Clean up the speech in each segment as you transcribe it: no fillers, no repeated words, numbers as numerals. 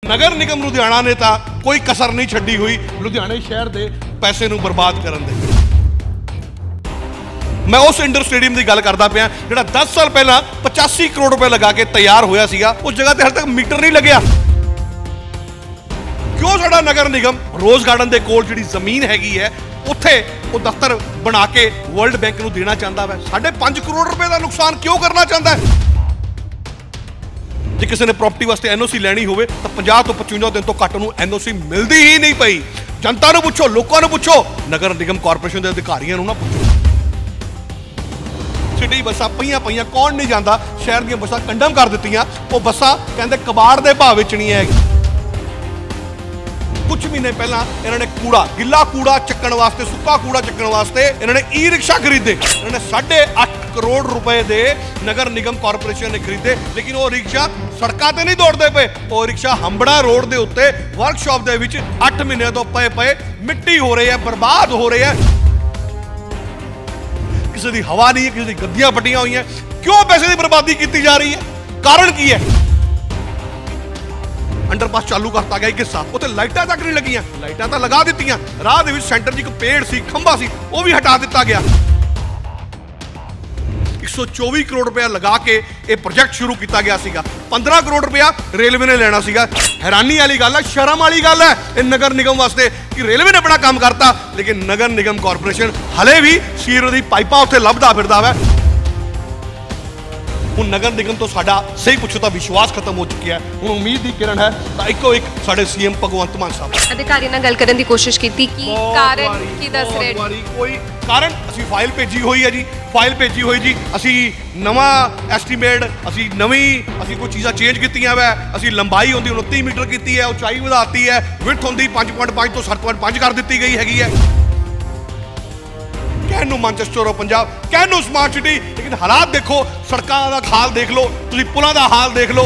नगर निगम लुधियाना ने तो कोई कसर नहीं छड्डी हुई लुधियाने शहर के पैसे नूं बर्बाद करन दे। मैं उस इंडोर स्टेडियम की गल करदा पिया जिहड़ा 10 साल पहला 85 करोड़ रुपए लगा के तैयार होया सीगा, उस जगह ते हल तक मीटर नहीं लगया। क्यों साडा नगर निगम रोज गार्डन के कोल जिहड़ी जमीन हैगी है उत्थे वो दफ्तर बना के वर्ल्ड बैंक नूं देना चाहता है? 5.5 करोड़ रुपए का नुकसान क्यों करना चाहता है? जे किसी ने प्रॉपर्टी वास्ते एनओसी लैनी होवे तो 50 तो 55 दिन तो घੱਟ ਨੂੰ एनओसी मिलती ही नहीं पई। जनता नूं पुछो, लोकां नूं पुछो, नगर निगम कॉरपोरेशन के अधिकारियों नूं ना पुछो। सिटी बसां पईयां कौन नहीं जाता, शहर दी बसां कंडम कर दित्तियां। वो बसां कहंदे कबाड़ दे भाव विच नहीं है। कुछ महीने पहला इन्होंने कूड़ा, गिला कूड़ा चक्कण वास्ते, सुक्का कूड़ा चक्कण वास्ते इन्होंने ई रिक्शा खरीदे। इन्होंने 8.5 करोड़ रुपए दे नगर निगम कॉरपोरेशन ने खरीदे, लेकिन वो रिक्शा सड़कों पर नहीं दौड़ते पे। वो रिक्शा हंबड़ा रोड के उत्ते वर्कशॉप के विच 8 महीने तो पे मिट्टी हो रही है, बर्बाद हो रही है। किसी की हवा नहीं है, किसी की गद्दियां पट्टियां हुई हैं। क्यों पैसे की बर्बादी की जा रही है? कारण की है? अंडरपास चालू करता गया एक हिस्सा, उत्ते लाइटां तक नहीं लगियां। लाइटां तो लगा दित्तियां, राह दे विच सेंटर 'च एक पेड़ सी, खंभा सी, वो भी हटा दिता गया। 124 करोड़ रुपया लगा के ये प्रोजेक्ट शुरू किया गया सीगा। 15 करोड़ रुपया रेलवे ने लेना सीगा। हैरानी वाली गल है, शर्म वाली गल है ये नगर निगम वास्ते कि रेलवे ने अपना काम करता, लेकिन नगर निगम कॉरपोरेशन हले भी सीवर दी पाइपां उत्थे लभदा फिरदा वा। हुण नगर निगम तो साडा सही पुछो तो विश्वास खत्म हो चुका है। हुण उम्मीद की किरण है तो इको एक साडे सीएम भगवंत मान साहब अधिकारी नाल गल करन दी कोशिश की कारण की दस रहे कोई कारण असी फाइल भेजी हुई है जी, फाइल भेजी हुई जी। असी नवा एस्टीमेट, असी नवी असी कोई चीज़ां चेंज कीतियां वै। असी लंबाई होंदी 29 मीटर की है, उचाई वधाती है, विड्थ होंदी 5.5 तो 7.5 कर दी गई हैगी है। कहनू मैनचेस्टर ऑफ पंजाब, कहनू स्मार्ट सिटी, लेकिन हालात देखो, सड़कों का हाल देख लो, तुसीं पुलों का हाल देख लो।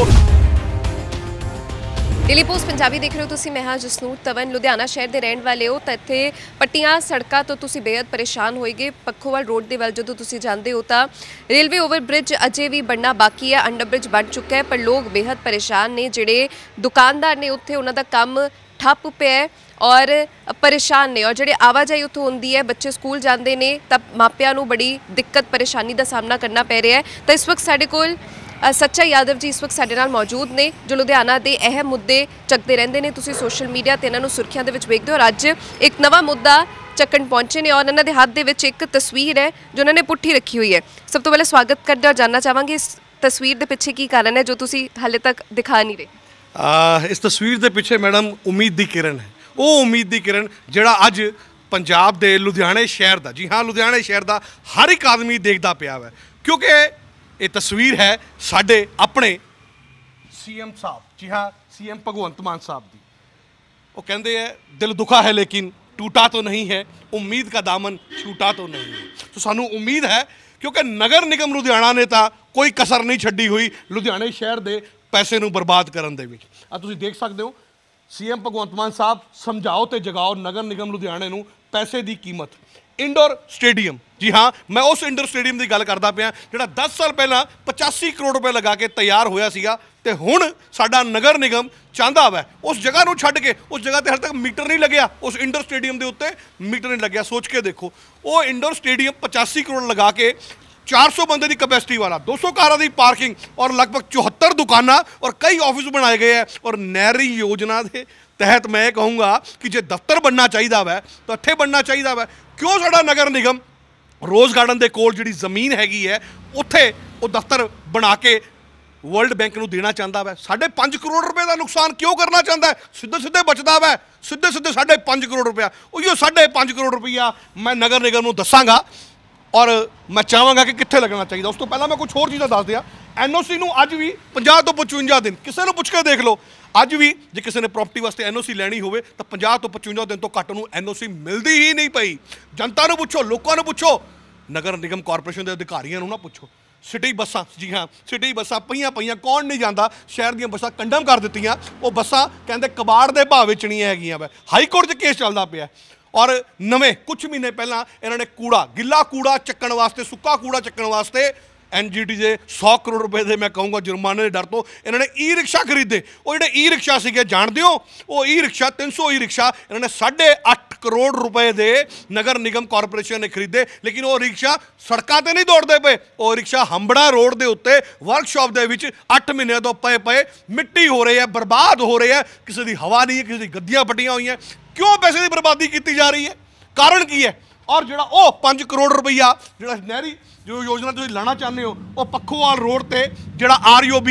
डेली पोस्ट पंजाबी देख रहे हो तुसीं, मैं हाँ जसनूर तवन। लुधियाना शहर के रहने वाले हो तो इत्थे पट्टियां सड़कों तो तुसीं बेहद परेशान होएगे। पखोवाल रोड के वल जो तुसीं जांदे हो तो रेलवे ओवरब्रिज अजे भी बनना बाकी है, अंडरब्रिज बन चुका है, पर लोग बेहद परेशान ने। जिहड़े दुकानदार ने उत्थे उन्हां दा काम ठप पिया है और परेशान ने, और जिहड़े आवाजाई उत्थों होंदी है, बच्चे स्कूल जाते हैं तब मापियां नूं बड़ी दिक्कत परेशानी का सामना करना पै रहा है। तो इस वक्त साडे कोल सच्चा यादव जी इस वक्त साडे नाल मौजूद ने, जो लुधियाना के अहम मुद्दे चकते रहंदे ने। तुसीं सोशल मीडिया ते इन्हां नूं सुर्खियां दे विच वेखदे हो, और अज एक नवा मुद्दा चक्कण पहुंचे ने और इन्हां दे हाथ दे विच एक तस्वीर है जो उन्होंने पुट्ठी रखी हुई है। सब तो पहले स्वागत करदे और जानना चाहांगे इस तस्वीर के पिछे की कारण है जो तुसीं हाले तक दिखा नहीं रहे? इस तस्वीर के पिछे मैडम उम्मीद की किरण है। वो उम्मीद की किरण जिहड़ा अज पंजाब के लुधियाने शहर का, जी हाँ लुधियाने शहर का हर एक आदमी देखता पिया है, क्योंकि ये तस्वीर है साडे अपने सीएम साहब, जी हाँ सीएम भगवंत मान साहब की। वो कहते हैं दिल दुखा है लेकिन टूटा तो नहीं है, उम्मीद का दामन छूटा तो नहीं है। तो सानू उम्मीद है क्योंकि नगर निगम लुधियाना ने तो कोई कसर नहीं छड्डी हुई लुधियाने शहर के पैसे नूं बर्बाद करन दे विच। तुसीं देख सकते हो सीएम भगवंत मान साहब समझाओ तो जगाओ नगर निगम लुधियाने नूं पैसे की कीमत। इंडोर स्टेडियम, जी हाँ मैं उस इंडोर स्टेडियम की गल करदा पिया जिहड़ा 10 साल पहला 85 करोड़ रुपए लगा के तैयार होया सीगा, ते हुण साडा नगर निगम चाहता वै उस जगह नूं छड्ड के, उस जगह ते हल तक मीटर नहीं लग्या, उस इंडोर स्टेडियम के उत्ते मीटर नहीं लग्या। सोच के देखो, वो इंडोर स्टेडियम 85 करोड़ लगा के 400 बंदे की कैपेसिटी वाला, 200 कारां की पार्किंग और लगभग 74 दुकानां और कई ऑफिस बनाए गए हैं। और नहरी योजना के तहत मैं कहूँगा कि जो दफ्तर बनना चाहिए वै तो इत्थे बनना चाहिए वै। क्यों साडा नगर निगम रोज गार्डन के कोल जिहड़ी जमीन हैगी है उत्थे वो दफ्तर बना के वर्ल्ड बैंक नूं देना चाहता वै? 5.5 करोड़ रुपए का नुकसान क्यों करना चाहता है? सीधे सीधे बचता वै, सीधे सीधे 5.5 करोड़ रुपया। उहियो 5.5 करोड़ रुपया मैं नगर निगम नूं दसांगा और मैं चाहांगा कि कित्थे लगना चाहिए। उस तो पहला मैं कुछ होर चीज़ां दस दिया। एनओसी नूं अज भी 50 तो 55 दिन, किसी नूं पुछ के देख लो, अज भी जे किसी ने प्रॉपर्टी वास्ते एनओसी लैनी होवे तो 50 तो 55 दिन तो घੱਟ ਨੂੰ एनओसी मिलती ही नहीं पई। जनता नूं पुछो, लोकां नूं पुछो, नगर निगम कॉरपोरेशन के अधिकारियों नूं ना पुछो। सिटी बसां, जी हाँ सिटी बसां पईयां कौन नहीं जाता, शहर दी बसां कंडम कर दित्तियां। वो बसां कहंदे कबाड़ दे भाव विच नहीं हैगियां वै। हाई कोर्ट 'च केस चलदा पिया और नवे कुछ महीने पहला इन्होंने कूड़ा, गिला कूड़ा चक्कण वास्ते, सुक्का कूड़ा चक्कण वास्ते NGT ਦੇ 100 ਕਰੋੜ ਰੁਪਏ ਦੇ ਮੈਂ ਕਹੂੰਗਾ ਜੁਰਮਾਨੇ ਦੇ ਡਰ ਤੋਂ ਇਹਨਾਂ ਨੇ ਈ ਰਿਕਸ਼ਾ ਖਰੀਦੇ। ਉਹ ਜਿਹੜੇ ਈ ਰਿਕਸ਼ਾ ਸੀਗੇ ਜਾਣਦੇ ਹੋ, ਉਹ ਈ ਰਿਕਸ਼ਾ 300 ਈ ਰਿਕਸ਼ਾ ਇਹਨਾਂ ਨੇ 8.5 ਕਰੋੜ ਰੁਪਏ ਦੇ ਨਗਰ ਨਿਗਮ ਕਾਰਪੋਰੇਸ਼ਨ ਨੇ ਖਰੀਦੇ। ਲੇਕਿਨ ਉਹ ਰਿਕਸ਼ਾ ਸੜਕਾਂ ਤੇ ਨਹੀਂ ਦੌੜਦੇ ਪਏ, ਉਹ ਰਿਕਸ਼ਾ ਹੰਬੜਾ ਰੋਡ ਦੇ ਉੱਤੇ ਵਰਕਸ਼ਾਪ ਦੇ ਵਿੱਚ 8 ਮਹੀਨਿਆਂ ਤੋਂ ਪਏ ਮਿੱਟੀ ਹੋ ਰਹੀ ਹੈ, ਬਰਬਾਦ ਹੋ ਰਹੀ ਹੈ। ਕਿਸੇ ਦੀ ਹਵਾ ਨਹੀਂ ਹੈ, ਕਿਸੇ ਦੀ ਗੱਦੀਆਂ ਪੱਟੀਆਂ ਹੋਈਆਂ। ਕਿਉਂ ਪੈਸੇ ਦੀ ਬਰਬਾਦੀ ਕੀਤੀ ਜਾ ਰਹੀ ਹੈ? ਕਾਰਨ ਕੀ ਹੈ? ਔਰ ਜਿਹੜਾ ਉਹ 5 ਕਰੋੜ ਰੁਪਈਆ ਜਿਹੜਾ ਨਹਿਰੀ ਜੋ ਯੋਜਨਾ ਤੁਸੀਂ ਲਾਣਾ ਚਾਹੁੰਦੇ ਹੋ, ਉਹ ਪੱਖੋਵਾਲ ਰੋਡ ਤੇ ਜਿਹੜਾ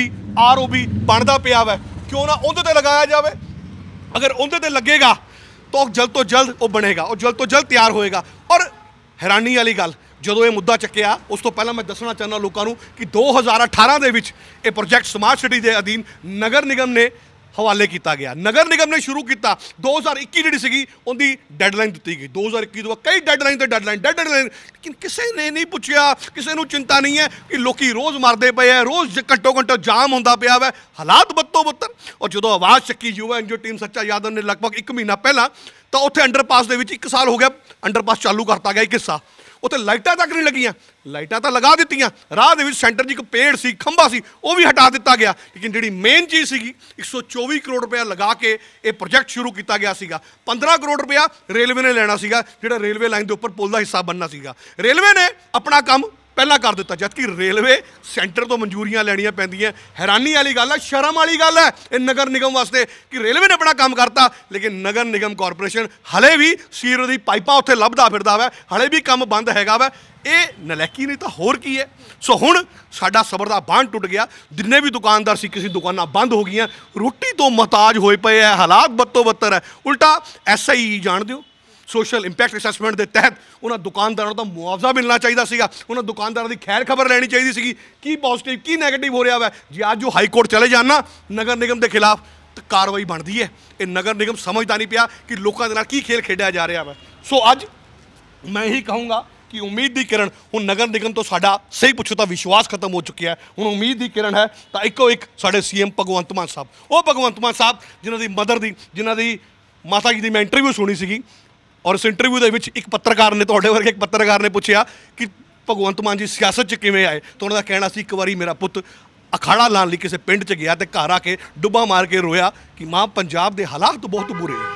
ROB ਬਣਦਾ ਪਿਆ ਵਾ, ਕਿਉਂ ਨਾ ਉਹਦੇ ਤੇ ਲਗਾਇਆ ਜਾਵੇ। ਅਗਰ ਉਹਦੇ ਤੇ ਲੱਗੇਗਾ ਤਾਂ ਜਲਦ ਤੋਂ ਜਲਦ ਉਹ ਬਣੇਗਾ, ਉਹ ਜਲਦ ਤੋਂ ਜਲਦ ਤਿਆਰ ਹੋਏਗਾ। ਔਰ ਹੈਰਾਨੀ ਵਾਲੀ ਗੱਲ, ਜਦੋਂ ਇਹ ਮੁੱਦਾ ਚੱਕਿਆ ਉਸ ਤੋਂ ਪਹਿਲਾਂ ਮੈਂ ਦੱਸਣਾ ਚਾਹੁੰਦਾ ਲੋਕਾਂ ਨੂੰ ਕਿ 2018 ਦੇ ਵਿੱਚ ਇਹ ਪ੍ਰੋਜੈਕਟ ਸਮਾਰਟ ਸਿਟੀ ਦੇ ਅਧੀਨ ਨਗਰ ਨਿਗਮ ਨੇ ਹਵਾਲੇ ਕੀਤਾ ਗਿਆ। ਨਗਰ ਨਿਗਮ ਨੇ ਸ਼ੁਰੂ ਕੀਤਾ। 2021 ਜਿਹੜੀ ਸੀਗੀ ਉਹਦੀ ਡੈਡਲਾਈਨ ਦਿੱਤੀ ਗਈ। 2021 ਤੋਂ ਕਈ ਡੈਡਲਾਈਨ ਤੇ ਡੈਡਲਾਈਨ, ਲੇਕਿਨ ਕਿਸੇ ਨੇ ਨਹੀਂ ਪੁੱਛਿਆ, ਕਿਸੇ ਨੂੰ ਚਿੰਤਾ ਨਹੀਂ ਹੈ ਕਿ ਲੋਕੀ ਰੋਜ਼ ਮਰਦੇ ਪਏ ਆ, ਰੋਜ਼ ਘੰਟੋ ਜਾਮ ਹੁੰਦਾ ਪਿਆ ਵਾ, ਹਾਲਾਤ ਬੱਤੋ ਬੱਤਰ। ਔਰ ਜਦੋਂ ਆਵਾਜ਼ ਚੱਕੀ ਯੁਵਾ ਐਨਜੀਓ ਟੀਮ ਸੱਚਾ ਯਾਦਵ ਨੇ ਲਗਭਗ 1 ਮਹੀਨਾ ਪਹਿਲਾਂ, ਤਾਂ ਉੱਥੇ ਅੰਡਰਪਾਸ ਦੇ ਵਿੱਚ 1 ਸਾਲ ਹੋ ਗਿਆ ਅੰਡਰਪਾਸ ਚਾਲੂ ਕਰਤਾ ਗਿਆ ਇੱਕ ਹਿੱਸਾ। ਉੱਥੇ ਲਾਈਟਾਂ ਤੱਕ ਨਹੀਂ ਲੱਗੀਆਂ, ਲਾਈਟਾਂ ਤਾਂ ਲਗਾ ਦਿੱਤੀਆਂ। ਰਾਹ ਦੇ ਵਿੱਚ ਸੈਂਟਰ 'ਚ ਇੱਕ ਪੇੜ ਸੀ, ਖੰਭਾ ਸੀ, ਉਹ ਵੀ ਹਟਾ ਦਿੱਤਾ ਗਿਆ। ਲੇਕਿਨ ਜਿਹੜੀ ਮੇਨ ਚੀਜ਼ ਸੀਗੀ 124 ਕਰੋੜ ਰੁਪਇਆ ਲਗਾ ਕੇ ਇਹ ਪ੍ਰੋਜੈਕਟ ਸ਼ੁਰੂ ਕੀਤਾ ਗਿਆ ਸੀਗਾ। 15 ਕਰੋੜ ਰੁਪਇਆ ਰੇਲਵੇ ਨੇ ਲੈਣਾ ਸੀਗਾ, ਜਿਹੜਾ ਰੇਲਵੇ ਲਾਈਨ ਦੇ ਉੱਪਰ ਪੁਲ ਦਾ ਹਿੱਸਾ ਬਣਨਾ ਸੀਗਾ। ਰੇਲਵੇ ਨੇ ਆਪਣਾ ਕੰਮ ਪਹਿਲਾਂ ਕਰ ਦਿੱਤਾ, ਜਦਕਿ ਰੇਲਵੇ ਸੈਂਟਰ ਤੋਂ ਮਨਜ਼ੂਰੀਆਂ ਲੈਣੀਆਂ ਪੈਂਦੀਆਂ। ਹੈਰਾਨੀ ਵਾਲੀ ਗੱਲ ਹੈ, ਸ਼ਰਮ ਵਾਲੀ ਗੱਲ ਹੈ ਇਹ ਨਗਰ ਨਿਗਮ ਵਾਸਤੇ ਕਿ ਰੇਲਵੇ ਨੇ ਆਪਣਾ ਕੰਮ ਕਰਤਾ, ਲੇਕਿਨ ਨਗਰ ਨਿਗਮ ਕਾਰਪੋਰੇਸ਼ਨ ਹਲੇ ਵੀ ਸੀਵਰੇਜ ਦੀ ਪਾਈਪਾਂ ਉੱਥੇ ਲੱਭਦਾ ਫਿਰਦਾ ਵਾ, ਹਲੇ ਵੀ ਕੰਮ ਬੰਦ ਹੈਗਾ ਵਾ। ਇਹ ਨਲਾਇਕੀ ਨਹੀਂ ਤਾਂ ਹੋਰ ਕੀ ਹੈ। ਸੋ ਹੁਣ ਸਾਡਾ ਸਬਰ ਦਾ ਬਾਂਧ ਟੁੱਟ ਗਿਆ। ਜਿੰਨੇ ਵੀ ਦੁਕਾਨਦਾਰ ਸੀ, ਕਿਸੇ ਦੁਕਾਨਾਂ ਬੰਦ ਹੋ ਗਈਆਂ, ਰੋਟੀ ਤੋਂ ਮੁਹਤਾਜ ਹੋਏ ਪਏ ਹੈ, ਹਾਲਾਤ ਬੱਤੋ ਬੱਤਰ ਹੈ। ਉਲਟਾ SIE ਜਾਣਦੇ ਹੋ, ਸੋਸ਼ਲ ਇੰਪੈਕਟ ਅਸੈਸਮੈਂਟ ਦੇ ਤਹਿਤ ਉਹਨਾਂ ਦੁਕਾਨਦਾਰਾਂ ਨੂੰ ਤਾਂ ਮੁਆਵਜ਼ਾ ਮਿਲਣਾ ਚਾਹੀਦਾ ਸੀਗਾ। ਉਹਨਾਂ ਦੁਕਾਨਦਾਰਾਂ ਦੀ ਖੈਰ ਖਬਰ ਲੈਣੀ ਚਾਹੀਦੀ ਸੀਗੀ, ਕੀ ਪੋਜ਼ਿਟਿਵ ਕੀ ਨੈਗੇਟਿਵ ਹੋ ਰਿਹਾ ਵਾ। ਜੇ ਅੱਜ ਉਹ ਹਾਈ ਕੋਰਟ ਚਲੇ ਜਾਣ ਨਾ ਨਗਰ ਨਿਗਮ ਦੇ ਖਿਲਾਫ, ਤਾਂ ਕਾਰਵਾਈ ਬਣਦੀ ਹੈ। ਇਹ ਨਗਰ ਨਿਗਮ ਸਮਝਦਾ ਨਹੀਂ ਪਿਆ ਕਿ ਲੋਕਾਂ ਦੇ ਨਾਲ ਕੀ ਖੇਲ ਖੇਡਿਆ ਜਾ ਰਿਹਾ ਵਾ। ਸੋ ਅੱਜ ਮੈਂ ਇਹੀ ਕਹੂੰਗਾ ਕਿ ਉਮੀਦ ਦੀ ਕਿਰਨ, ਹੁਣ ਨਗਰ ਨਿਗਮ ਤੋਂ ਸਾਡਾ ਸਹੀ ਪੁੱਛੋ ਤਾਂ ਵਿਸ਼ਵਾਸ ਖਤਮ ਹੋ ਚੁੱਕਿਆ ਹੈ। ਹੁਣ ਉਮੀਦ ਦੀ ਕਿਰਨ ਹੈ ਤਾਂ ਇੱਕੋ ਇੱਕ ਸਾਡੇ CM ਭਗਵੰਤ ਮਾਨ ਸਾਹਿਬ, ਉਹ ਭਗਵੰਤ ਮਾਨ ਸਾਹਿਬ ਜਿਨ੍ਹਾਂ ਦੀ ਮਦਰ ਦੀ, ਜਿਨ੍ਹਾਂ ਦੀ ਮਾਤਾ ਜੀ ਦੀ ਮੈਂ ਇੰਟਰਵਿਊ ਸੁਣੀ ਸੀਗੀ। ਔਰ ਇਸ ਇੰਟਰਵਿਊ ਦੇ ਵਿੱਚ ਇੱਕ ਪੱਤਰਕਾਰ ਨੇ, ਤੁਹਾਡੇ ਵਰਗੇ ਇੱਕ ਪੱਤਰਕਾਰ ਨੇ ਪੁੱਛਿਆ ਕਿ ਭਗਵੰਤ ਮਾਨ ਜੀ ਸਿਆਸਤ 'ਚ ਕਿਵੇਂ ਆਏ, ਤਾਂ ਉਹਨਾਂ ਦਾ ਕਹਿਣਾ ਸੀ ਇੱਕ ਵਾਰੀ ਮੇਰਾ ਪੁੱਤ ਅਖਾੜਾ ਲਾਉਣ ਲਈ ਕਿਸੇ ਪਿੰਡ 'ਚ ਗਿਆ ਤੇ ਘਰ ਆ ਕੇ ਡੁੱਬਾ ਮਾਰ ਕੇ ਰੋਇਆ ਕਿ ਮਾਂ ਪੰਜਾਬ ਦੇ ਹਾਲਾਤ ਬਹੁਤ ਬੁਰੇ ਹੈ।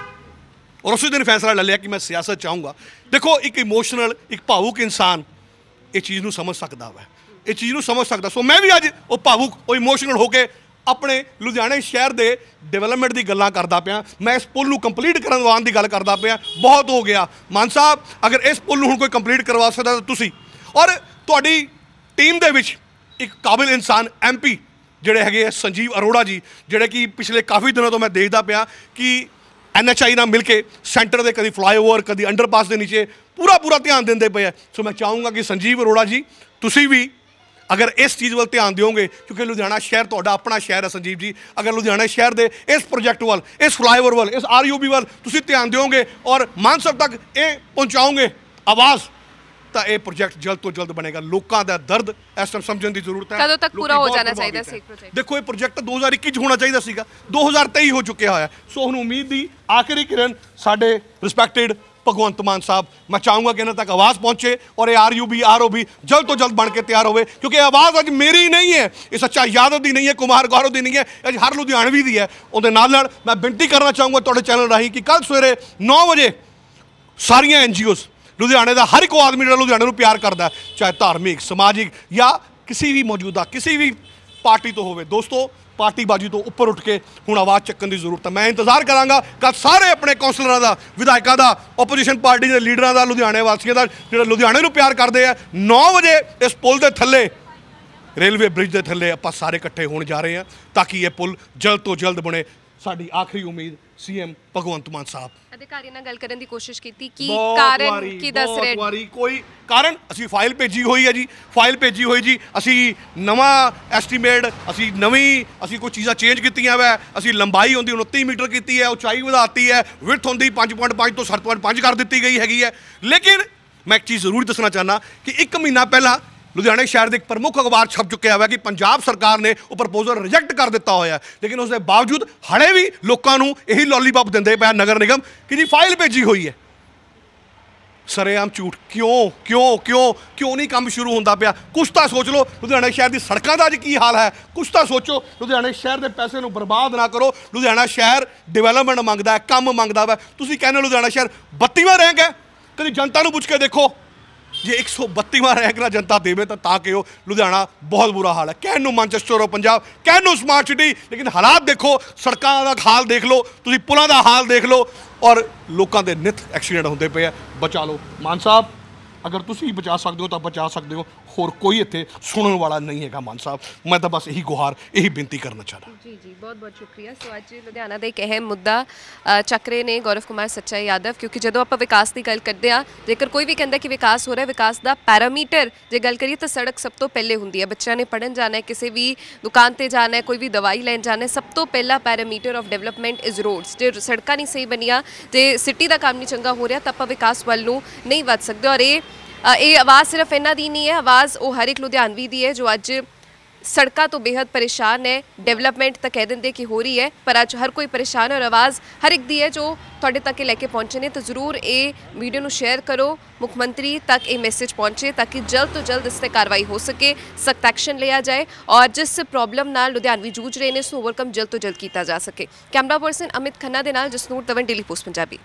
ਔਰ ਉਸੇ ਦਿਨ ਫੈਸਲਾ ਲੈ ਲਿਆ ਕਿ ਮੈਂ ਸਿਆਸਤ ਚਾਹੂੰਗਾ। ਦੇਖੋ ਇੱਕ ਇਮੋਸ਼ਨਲ, ਇੱਕ ਭਾਵੁਕ ਇਨਸਾਨ ਇਹ ਚੀਜ਼ ਨੂੰ ਸਮਝ ਸਕਦਾ ਵਾ, ਇਹ ਚੀਜ਼ ਨੂੰ ਸਮਝ ਸਕਦਾ। ਸੋ ਮੈਂ ਵੀ ਅੱਜ ਉਹ ਭਾਵੁਕ, ਉਹ ਇਮੋਸ਼ਨਲ ਹੋ ਕੇ ਆਪਣੇ ਲੁਧਿਆਣੇ ਸ਼ਹਿਰ ਦੇ ਡਿਵੈਲਪਮੈਂਟ ਦੀ ਗੱਲਾਂ ਕਰਦਾ ਪਿਆ। ਮੈਂ ਇਸ ਪੁਲ ਨੂੰ ਕੰਪਲੀਟ ਕਰਵਾਉਣ ਦੀ ਗੱਲ ਕਰਦਾ ਪਿਆ। ਬਹੁਤ ਹੋ ਗਿਆ ਮਾਨ ਸਾਹਿਬ, ਅਗਰ ਇਸ ਪੁਲ ਨੂੰ ਹੁਣ ਕੋਈ ਕੰਪਲੀਟ ਕਰਵਾ ਸਕਦਾ ਤਾਂ ਤੁਸੀਂ, ਔਰ ਤੁਹਾਡੀ ਟੀਮ ਦੇ ਵਿੱਚ ਇੱਕ ਕਾਬਿਲ ਇਨਸਾਨ MP ਜਿਹੜੇ ਹੈਗੇ ਸੰਜੀਵ ਅਰੋੜਾ ਜੀ, ਜਿਹੜੇ ਕਿ ਪਿਛਲੇ ਕਾਫੀ ਦਿਨਾਂ ਤੋਂ ਮੈਂ ਦੇਖਦਾ ਪਿਆ ਕਿ NHI ਨਾਲ ਮਿਲ ਕੇ ਸੈਂਟਰ ਦੇ ਕਦੀ ਫਲਾਈਓਵਰ, ਕਦੀ ਅੰਡਰਪਾਸ ਦੇ ਨੀਚੇ ਪੂਰਾ ਧਿਆਨ ਦਿੰਦੇ ਪਏ ਆ। ਸੋ ਮੈਂ ਚਾਹੂੰਗਾ ਕਿ ਸੰਜੀਵ ਅਰੋੜਾ ਜੀ ਤੁਸੀਂ ਵੀ ਅਗਰ ਇਸ ਚੀਜ਼ ਵੱਲ ਧਿਆਨ ਦਿਓਗੇ, ਕਿਉਂਕਿ ਲੁਧਿਆਣਾ ਸ਼ਹਿਰ ਤੁਹਾਡਾ ਆਪਣਾ ਸ਼ਹਿਰ ਹੈ ਸੰਜੀਵ ਜੀ, ਅਗਰ ਲੁਧਿਆਣਾ ਸ਼ਹਿਰ ਦੇ ਇਸ ਪ੍ਰੋਜੈਕਟ ਵੱਲ, ਇਸ ਫਲਾਈਓਵਰ ਵੱਲ, ਇਸ RUB ਵੱਲ ਤੁਸੀਂ ਧਿਆਨ ਦਿਓਗੇ ਔਰ ਮਾਨ ਸਾਹਿਬ ਤੱਕ ਇਹ ਪਹੁੰਚਾਓਗੇ ਆਵਾਜ਼, ਤਾਂ ਇਹ ਪ੍ਰੋਜੈਕਟ ਜਲਦ ਤੋਂ ਜਲਦ ਬਣੇਗਾ। ਲੋਕਾਂ ਦਾ ਦਰਦ ਇਸ ਟਾਈਮ ਸਮਝਣ ਦੀ ਜ਼ਰੂਰਤ ਹੈ। ਕਦੋਂ ਤੱਕ ਪੂਰਾ ਹੋ ਜਾਣਾ ਚਾਹੀਦਾ ਸੀ ਪ੍ਰੋਜੈਕਟ? ਦੇਖੋ ਇਹ ਪ੍ਰੋਜੈਕਟ 2021 'ਚ ਹੋਣਾ ਚਾਹੀਦਾ ਸੀਗਾ, 2023 ਹੋ ਚੁੱਕਿਆ ਹੋਇਆ। ਸੋ ਹੁਣ ਉਮੀਦ ਦੀ ਆਖਰੀ ਕਿਰਨ ਸਾਡੇ ਰਿਸਪੈਕਟਡ ਭਗਵੰਤ ਮਾਨ ਸਾਹਿਬ, ਮੈਂ ਚਾਹੂੰਗਾ ਕਿ ਇਹਨਾਂ ਤੱਕ ਆਵਾਜ਼ ਪਹੁੰਚੇ ਔਰ ਇਹ ROB ਜਲਦ ਤੋਂ ਜਲਦ ਬਣ ਕੇ ਤਿਆਰ ਹੋਵੇ। ਕਿਉਂਕਿ ਇਹ ਆਵਾਜ਼ ਅੱਜ ਮੇਰੀ ਨਹੀਂ ਹੈ, ਇਹ ਸੱਚਾ ਯਾਦਵ ਦੀ ਨਹੀਂ ਹੈ, ਕੁਮਾਰ ਗੌਰਵ ਦੀ ਨਹੀਂ ਹੈ, ਅੱਜ ਹਰ ਲੁਧਿਆਣਵੀ ਦੀ ਹੈ। ਉਹਦੇ ਨਾਲ ਮੈਂ ਬੇਨਤੀ ਕਰਨਾ ਚਾਹੂੰਗਾ ਤੁਹਾਡੇ ਚੈਨਲ ਰਾਹੀਂ ਕਿ ਕੱਲ੍ਹ ਸਵੇਰੇ 9 ਵਜੇ ਸਾਰੀਆਂ NGOs, ਲੁਧਿਆਣੇ ਦਾ ਹਰ ਇੱਕ ਆਦਮੀ ਜਿਹੜਾ ਲੁਧਿਆਣੇ ਨੂੰ ਪਿਆਰ ਕਰਦਾ, ਚਾਹੇ ਧਾਰਮਿਕ, ਸਮਾਜਿਕ ਜਾਂ ਕਿਸੇ ਵੀ ਮੌਜੂਦਾ ਕਿਸੇ ਵੀ ਪਾਰਟੀ ਤੋਂ ਹੋਵੇ, ਦੋਸਤੋ ਪਾਰਟੀਬਾਜ਼ੀ ਤੋਂ ਉੱਪਰ ਉੱਠ ਕੇ ਹੁਣ ਆਵਾਜ਼ ਚੱਕਣ ਦੀ ਜ਼ਰੂਰਤ ਹੈ। ਮੈਂ ਇੰਤਜ਼ਾਰ ਕਰਾਂਗਾ ਕੱਲ੍ਹ ਸਾਰੇ ਆਪਣੇ ਕੌਂਸਲਰਾਂ ਦਾ, ਵਿਧਾਇਕਾਂ ਦਾ, ਓਪੋਜੀਸ਼ਨ ਪਾਰਟੀ ਦੇ ਲੀਡਰਾਂ ਦਾ, ਲੁਧਿਆਣੇ ਵਾਸੀਆਂ ਦਾ, ਜਿਹੜੇ ਲੁਧਿਆਣੇ ਨੂੰ ਪਿਆਰ ਕਰਦੇ ਆ। 9 ਵਜੇ ਇਸ ਪੁਲ ਦੇ ਥੱਲੇ, ਰੇਲਵੇ ਬ੍ਰਿਜ ਦੇ ਥੱਲੇ ਆਪਾਂ ਸਾਰੇ ਇਕੱਠੇ ਹੋਣ ਜਾ ਰਹੇ ਹਾਂ ਤਾਂ ਕਿ ਇਹ ਪੁਲ ਜਲਦ ਤੋਂ ਜਲਦ ਬਣੇ। ਸਾਡੀ ਆਖਰੀ ਉਮੀਦ CM ਭਗਵੰਤ ਮਾਨ ਸਾਹਿਬ। ਅਧਿਕਾਰੀਆਂ ਨਾਲ ਗੱਲ ਕਰਨ ਦੀ ਕੋਸ਼ਿਸ਼ ਕੀਤੀ, ਕੀ ਕਾਰਨ ਕੀ ਦੱਸ ਰਹੇ? ਵਾਰੀ ਕੋਈ ਕਾਰਨ, ਅਸੀਂ ਫਾਈਲ ਭੇਜੀ ਹੋਈ ਹੈ ਜੀ, ਫਾਈਲ ਭੇਜੀ ਹੋਈ ਜੀ। ਅਸੀਂ ਨਵਾਂ ਐਸਟੀਮੇਟ, ਅਸੀਂ ਕੋਈ ਚੀਜ਼ਾਂ ਚੇਂਜ ਕੀਤੀਆਂ ਵੈ। ਅਸੀਂ ਲੰਬਾਈ ਹੁੰਦੀ 29 ਮੀਟਰ ਕੀਤੀ ਹੈ, ਉਚਾਈ ਵਧਾਤੀ ਹੈ, ਵਿਡਥ ਹੁੰਦੀ 5.5 ਤੋਂ 7.5 ਕਰ ਦਿੱਤੀ ਗਈ ਹੈਗੀ ਹੈ। ਲੇਕਿਨ ਮੈਂ ਇੱਕ ਚੀਜ਼ ਜ਼ਰੂਰ ਦੱਸਣਾ ਚਾਹੁੰਦਾ ਕਿ 1 ਮਹੀਨਾ ਪਹਿਲਾਂ ਲੁਧਿਆਣੇ ਸ਼ਹਿਰ ਦੇ ਇੱਕ ਪ੍ਰਮੁੱਖ ਅਖਬਾਰ ਛਪ ਚੁੱਕਿਆ ਹੋਇਆ ਕਿ ਪੰਜਾਬ ਸਰਕਾਰ ਨੇ ਉਹ ਪ੍ਰਪੋਜ਼ਲ ਰਿਜੈਕਟ ਕਰ ਦਿੱਤਾ ਹੋਇਆ। ਲੇਕਿਨ ਉਸ ਦੇ ਬਾਵਜੂਦ ਹਲੇ ਵੀ ਲੋਕਾਂ ਨੂੰ ਇਹੀ ਲੋਲੀਪੌਪ ਦਿੰਦੇ ਪਿਆ ਨਗਰ ਨਿਗਮ ਕਿ ਜੀ ਫਾਈਲ ਭੇਜੀ ਹੋਈ ਹੈ। ਸਰੇਆਮ ਝੂਠ ਕਿਉਂ ਕਿਉਂ ਕਿਉਂ ਕਿਉਂ ਨਹੀਂ ਕੰਮ ਸ਼ੁਰੂ ਹੁੰਦਾ ਪਿਆ? ਕੁਛ ਤਾਂ ਸੋਚ ਲਓ। ਲੁਧਿਆਣਾ ਸ਼ਹਿਰ ਦੀ ਸੜਕਾਂ ਦਾ ਅੱਜ ਕੀ ਹਾਲ ਹੈ, ਕੁਛ ਤਾਂ ਸੋਚੋ। ਲੁਧਿਆਣਾ ਸ਼ਹਿਰ ਦੇ ਪੈਸੇ ਨੂੰ ਬਰਬਾਦ ਨਾ ਕਰੋ। ਲੁਧਿਆਣਾ ਸ਼ਹਿਰ ਡਿਵੈਲਪਮੈਂਟ ਮੰਗਦਾ ਹੈ, ਕੰਮ ਮੰਗਦਾ ਵਾ। ਤੁਸੀਂ ਕਹਿੰਦੇ ਹੋ ਲੁਧਿਆਣਾ ਸ਼ਹਿਰ 32ਵਾਂ ਰੈਂਕ ਹੈ। ਕਦੀ ਜਨਤਾ ਨੂੰ ਪੁੱਛ ਕੇ ਦੇਖੋ, ਜੇ 132ਵਾਂ ਰੈਂਕ ਨਾ ਜਨਤਾ ਦੇਵੇ ਤਾਂ ਕਿਉਂ ਲੁਧਿਆਣਾ ਬਹੁਤ ਬੁਰਾ ਹਾਲ ਹੈ। ਕਹਿਣ ਨੂੰ ਮਾਨਚੈਸਟਰ ਆਫ ਪੰਜਾਬ, ਕਹਿਣ ਨੂੰ ਸਮਾਰਟ ਸਿਟੀ, ਲੇਕਿਨ ਹਾਲਾਤ ਦੇਖੋ। ਸੜਕਾਂ ਦਾ ਹਾਲ ਦੇਖ ਲਓ, ਤੁਸੀਂ ਪੁਲਾਂ ਦਾ ਹਾਲ ਦੇਖ ਲਓ, ਔਰ ਲੋਕਾਂ ਦੇ ਨਿਤ ਐਕਸੀਡੈਂਟ ਹੁੰਦੇ ਪਏ ਆ। ਬਚਾ ਲਓ ਮਾਨ ਸਾਹਿਬ, ਅਗਰ ਤੁਸੀਂ ਬਚਾ ਸਕਦੇ ਹੋ ਤਾਂ ਬਚਾ ਸਕਦੇ ਹੋ। ਹੋਰ ਕੋਈ ਇੱਥੇ ਸੁਣਨ ਵਾਲਾ ਨਹੀਂ ਹੈਗਾ ਮਾਨ ਸਾਹਿਬ। ਮੈਂ ਤਾਂ ਬਸ ਇਹੀ ਗੁਹਾਰ, ਇਹੀ ਬੇਨਤੀ ਕਰਨਾ ਚਾਹੁੰਦਾ। ਜੀ ਜੀ, ਬਹੁਤ ਬਹੁਤ ਸ਼ੁਕਰੀਆ। ਸੋ ਅੱਜ ਲੁਧਿਆਣਾ ਦਾ ਇੱਕ ਅਹਿਮ ਮੁੱਦਾ ਚੱਕ ਰਹੇ ਨੇ ਗੌਰਵ ਕੁਮਾਰ ਸੱਚਾ ਯਾਦਵ, ਕਿਉਂਕਿ ਜਦੋਂ ਆਪਾਂ ਵਿਕਾਸ ਦੀ ਗੱਲ ਕਰਦੇ ਹਾਂ, ਜੇਕਰ ਕੋਈ ਵੀ ਕਹਿੰਦਾ ਕਿ ਵਿਕਾਸ ਹੋ ਰਿਹਾ, ਵਿਕਾਸ ਦਾ ਪੈਰਾਮੀਟਰ ਜੇ ਗੱਲ ਕਰੀਏ ਤਾਂ ਸੜਕ ਸਭ ਤੋਂ ਪਹਿਲੇ ਹੁੰਦੀ ਹੈ। ਬੱਚਿਆਂ ਨੇ ਪੜ੍ਹਨ ਜਾਣਾ ਹੈ, ਕਿਸੇ ਵੀ ਦੁਕਾਨ 'ਤੇ ਜਾਣਾ ਹੈ, ਕੋਈ ਵੀ ਦਵਾਈ ਲੈਣ ਜਾਣਾ ਹੈ, ਸਭ ਤੋਂ ਪਹਿਲਾ parameter of development is roads. ਜੇ ਸੜਕਾਂ ਨਹੀਂ ਸਹੀ ਬਣੀਆਂ, ਜੇ ਸਿਟੀ ਦਾ ਕੰਮ ਨਹੀਂ ਚੰਗਾ ਹੋ ਰਿਹਾ, ਤਾਂ ਆਪਾਂ ਵਿਕਾਸ ਵੱਲ ਨੂੰ ਨਹੀਂ ਵੱਧ ਸਕਦੇ। ਔਰ ਇਹ ਆਵਾਜ਼ ਸਿਰਫ ਇਹਨਾਂ ਦੀ ਨਹੀਂ ਹੈ, ਆਵਾਜ਼ ਉਹ ਹਰ ਇੱਕ ਲੁਧਿਆਣਵੀ ਦੀ ਹੈ ਜੋ ਅੱਜ ਸੜਕਾਂ ਤੋਂ ਬੇहद ਪਰੇਸ਼ਾਨ ਹੈ। ਡਿਵੈਲਪਮੈਂਟ ਤਾਂ ਕਹਿ ਦਿੰਦੇ ਕਿ ਹੋ ਰਹੀ ਹੈ, ਪਰ ਅੱਜ ਹਰ ਕੋਈ ਪਰੇਸ਼ਾਨ ਹੈ ਔਰ ਆਵਾਜ਼ ਹਰ ਇੱਕ ਦੀ ਹੈ ਜੋ ਤੁਹਾਡੇ ਤੱਕ ਇਹ ਲੈ ਕੇ ਪਹੁੰਚੇ ਨੇ। ਤਾਂ ਜ਼ਰੂਰ ਇਹ ਵੀਡੀਓ ਨੂੰ ਸ਼ੇਅਰ ਕਰੋ, ਮੁੱਖ ਮੰਤਰੀ ਤੱਕ ਇਹ ਮੈਸੇਜ ਪਹੁੰਚੇ ਤਾਂ ਕਿ ਜਲਦ ਤੋਂ ਜਲਦ ਇਸ 'ਤੇ ਕਾਰਵਾਈ ਹੋ ਸਕੇ, ਸਖਤ ਐਕਸ਼ਨ ਲਿਆ ਜਾਏ ਔਰ ਜਿਸ ਪ੍ਰੋਬਲਮ ਨਾਲ ਲੁਧਿਆਣਵੀ ਜੂਝ ਰਹੇ ਨੇ ਉਸ ਨੂੰ ਓਵਰਕਮ ਜਲਦ ਤੋਂ ਜਲਦ ਕੀਤਾ ਜਾ ਸਕੇ। ਕੈਮਰਾ ਪਰਸਨ ਅਮਿਤ ਖੰਨਾ ਦੇ ਨਾਲ ਜਸਨੂਰ ਤਵਨ, ਡੇਲੀ ਪੋਸਟ ਪੰਜਾਬੀ।